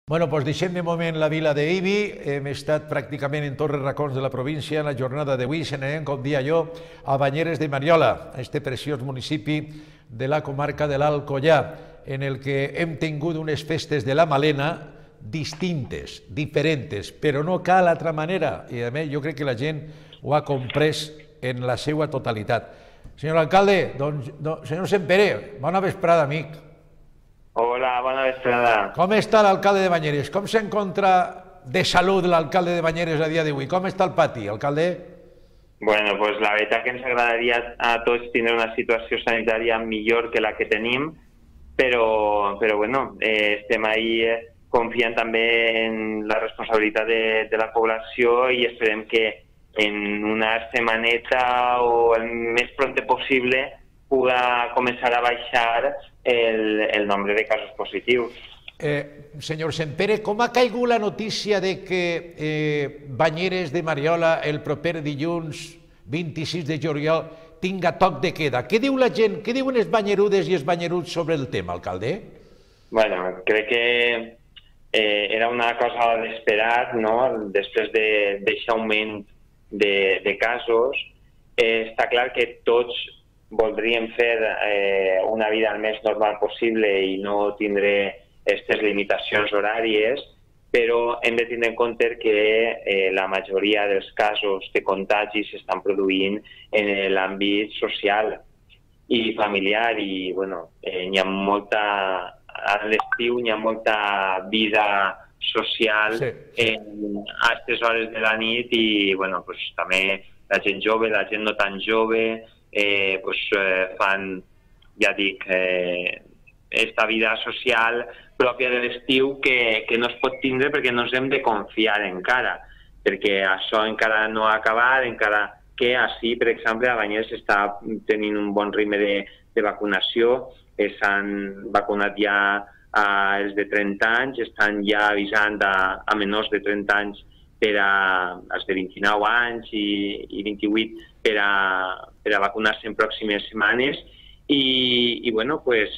Bueno, doncs deixem de moment la vila d'Ibi. Hem estat pràcticament en tots els racons de la província. En la jornada d'avui se n'anem, com dia jo, a Banyeres de Mariola, este preciós municipi de la comarca de l'Alcoià, en el que hem tingut unes festes de la Malena distintes, diferents, però no cal altra manera. I a més, jo crec que la gent ho ha comprès en la seva totalitat. Senyor alcalde, doncs, senyor Sempere, bona vesprada, amic. Hola, bona vesprada. Com està l'alcalde de Banyeres? Com s'encontra de salut l'alcalde de Banyeres a dia d'avui? Com està el pati, alcalde? Bueno, pues la veritat que ens agradaria a tots tindre una situació sanitària millor que la que tenim, però bueno, estem ahí confiant també en la responsabilitat de la població i esperem que en una setmaneta o el més pront possible puga començar a baixar el nombre de casos positius. Senyor Sempere, com ha caigut la notícia de que Banyeres de Mariola el proper dilluns 26 de juliol tinga toc de queda? Què diu la gent, què diuen els banyerudes i els banyeruts sobre el tema, alcalde? Bueno, crec que era una cosa d'esperar, no? Després d'aquest augment de casos, està clar que tots voldríem fer una vida el més normal possible i no tindre aquestes limitacions horàries, però hem de tindre en compte que la majoria dels casos de contagis s'estan produint en l'àmbit social i familiar i, bueno, n'hi ha molta... A l'estiu n'hi ha molta vida social a aquestes hores de la nit i, bueno, pues també la gent jove, la gent no tan jove, fan, ja dic, esta vida social pròpia de l'estiu que no es pot tindre perquè no ens hem de confiar encara, perquè això encara no ha acabat, encara que així, per exemple, a Banyeres està tenint un bon ritme de vacunació, s'han vacunat ja els de 30 anys, estan ja avisant a menors de 30 anys per als de 29 anys i 28 per a vacunar-se en pròximes setmanes i bueno, pues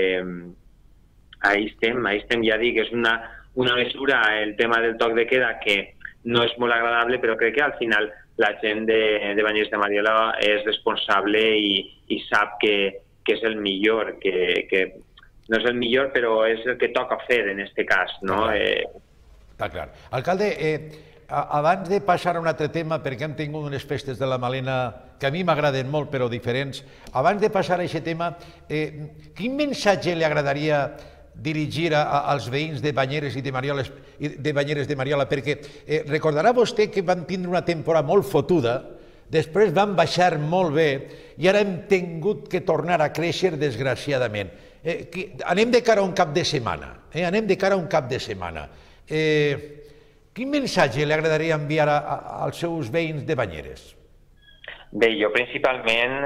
ahí estem, ja dic, és una mesura, el tema del toc de queda que no és molt agradable, però crec que al final la gent de Banyeres de Mariola és responsable i sap que és el millor, que no és el millor, però és el que toca fer en aquest cas, no? Està clar. Alcalde, abans de passar a un altre tema, perquè hem tingut unes festes de la Malena que a mi m'agraden molt, però diferents, abans de passar a aquest tema, quin missatge li agradaria dirigir als veïns de Banyeres i de Banyeres de Mariola? Perquè recordarà vostè que van tindre una temporada molt fotuda, després van baixar molt bé i ara hem tingut que tornar a créixer desgraciadament. Anem de cara a un cap de setmana. Anem de cara a un cap de setmana. Quin missatge li agradaria enviar als seus veïns de Banyeres? Bé, jo principalment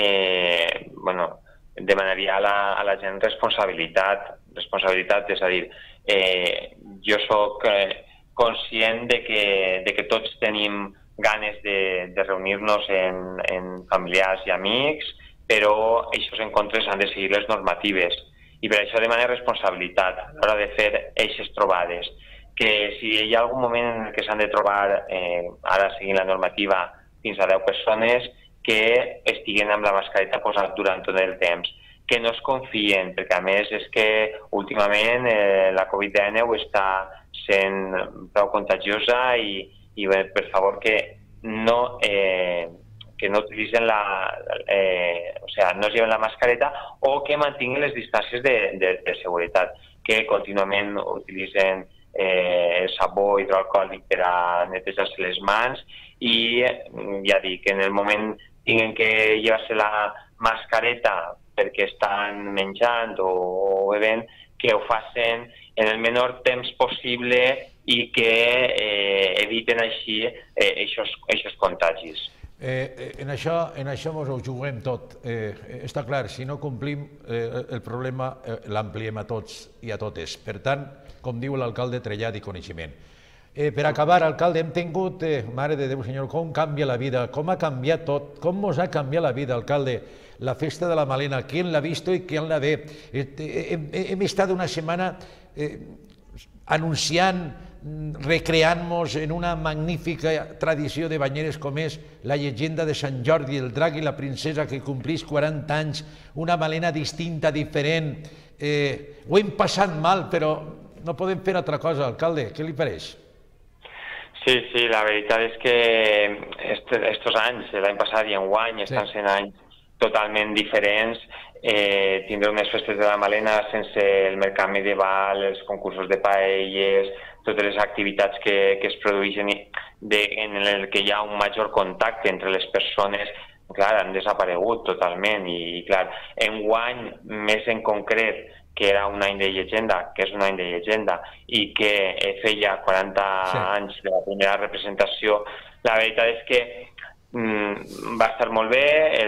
demanaria a la gent responsabilitat, és a dir, jo soc conscient de que tots tenim ganes de reunir-nos en familiars i amics, però aquests encontres han de seguir les normatives i per això demana responsabilitat a l'hora de fer aquestes trobades, que si hi ha algun moment en què s'han de trobar, ara seguint la normativa, fins a 10 persones, que estiguen amb la mascareta posada durant tot el temps, que no es confien, perquè a més és que últimament la Covid-19 està sent prou contagiosa i per favor que no utilitzen no es lleven la mascareta o que mantinguin les distàncies de seguretat, que contínuament utilitzen sabó hidroalcohòlic per a netejar-se les mans i ja dic, en el moment tinguin que llevar-se la mascareta perquè estan menjant o bevent, que ho facin en el menor temps possible i que eviten així aquests contagis. En això ens ho juguem tot. Està clar, si no complim el problema l'ampliem a tots i a totes. Per tant, com diu l'alcalde, trellat i coneixement. Per acabar, alcalde, hem tingut, mare de Déu senyor, com canvia la vida, com ha canviat tot, com ens ha canviat la vida, alcalde, la festa de la Malena, qui l'ha vist i qui l'ha ve. Hem estat una setmana anunciant, recreant-nos en una magnífica tradició de Banyeres com és la llegenda de Sant Jordi, el drac i la princesa que complís 40 anys, una Malena distinta, diferent. Ho hem passat mal, però no podem fer altra cosa, alcalde. Què li pareix? Sí, sí, la veritat és que estos anys, l'any passat i enguany, estan sent anys totalment diferents. Tindré unes festes de la Malena sense el mercat medieval, els concursos de paelles, totes les activitats que es produeixen en el que hi ha un major contacte entre les persones, clar, han desaparegut totalment i clar, enguany, més en concret, que era un any de llegenda, que és un any de llegenda, i que feia 40 anys de la primera representació, la veritat és que va estar molt bé,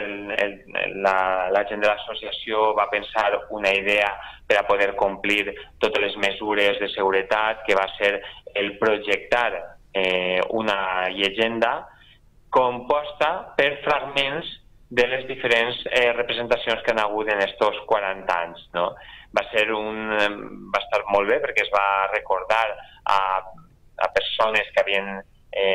la gent de l'associació va pensar una idea per a poder complir totes les mesures de seguretat, que va ser el projectar una llegenda composta per fragments de les diferents representacions que han hagut en estos 40 anys, no? Va estar molt bé perquè es va recordar a persones que havien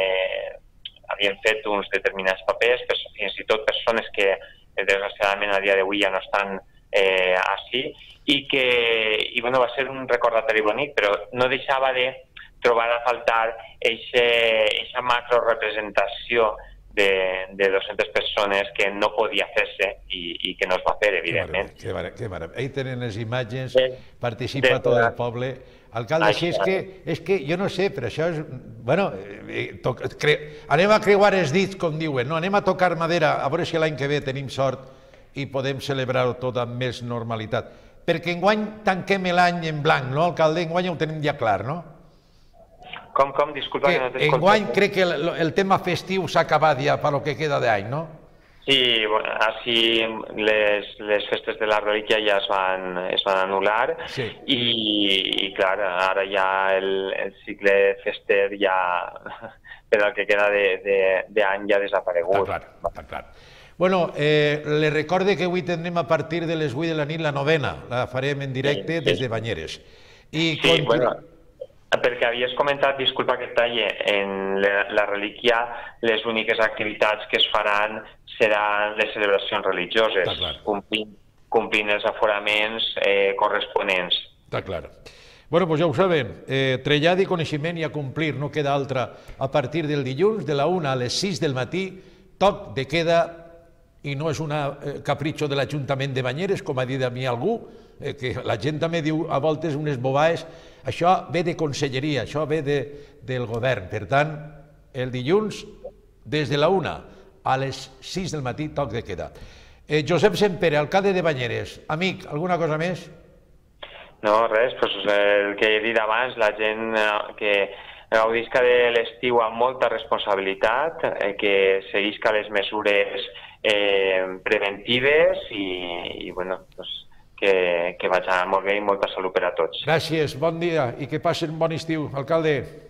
fet uns determinats papers, fins i tot persones que desgraciadament a dia d'avui ja no estan així, i va ser un recordatori bonic, però no deixava de trobar a faltar aquesta macrorepresentació de 200 persones que no podia fer-se i que no es va fer, evidentment. Que meravella. Ahí tenen les imatges, participa tot el poble. Alcalde, si és que jo no sé, però això és... Bueno, anem a creuar els dits, com diuen, no? Anem a tocar madera, a veure si l'any que ve tenim sort i podem celebrar-ho tot amb més normalitat. Perquè enguany tanquem l'any en blanc, no, alcalde? Enguany ho tenim ja clar, no? Com? Disculpa que no t'escolto. Enguany crec que el tema festiu s'ha acabat ja per lo que queda d'any, no? Sí, així les festes de la relíquia ja es van anul·lar i clar, ara ja el cicle fester ja, per al que queda d'any ja ha desaparegut. Està clar. Bueno, les recorde que avui tindrem a partir de les 8 de la nit la novena, la farem en directe des de Banyeres. Sí, bueno, perquè havies comentat, disculpa que et talle, en la relíquia les úniques activitats que es faran seran les celebracions religioses, complint els aforaments corresponents. Està clar. Bueno, doncs ja ho saben, trellada i coneixement i a complir, no queda altra. A partir del dilluns, de la 1 a les 6 del matí, toc de queda, i no és un capritxo de l'Ajuntament de Banyeres, com ha dit a mi algú, que la gent també diu a voltes unes bobaes. Això ve de conselleria, això ve del govern. Per tant, el dilluns, des de la 1 a les 6 del matí, toc de queda. Josep Sempere, alcalde de Banyeres. Amic, alguna cosa més? No, res, el que he dit abans, la gent que gaudisca de l'estiu amb molta responsabilitat, que seguisca les mesures preventives i bueno, que vagi molt bé i molta salut per a tots. Gràcies, bon dia i que passin un bon estiu, alcalde.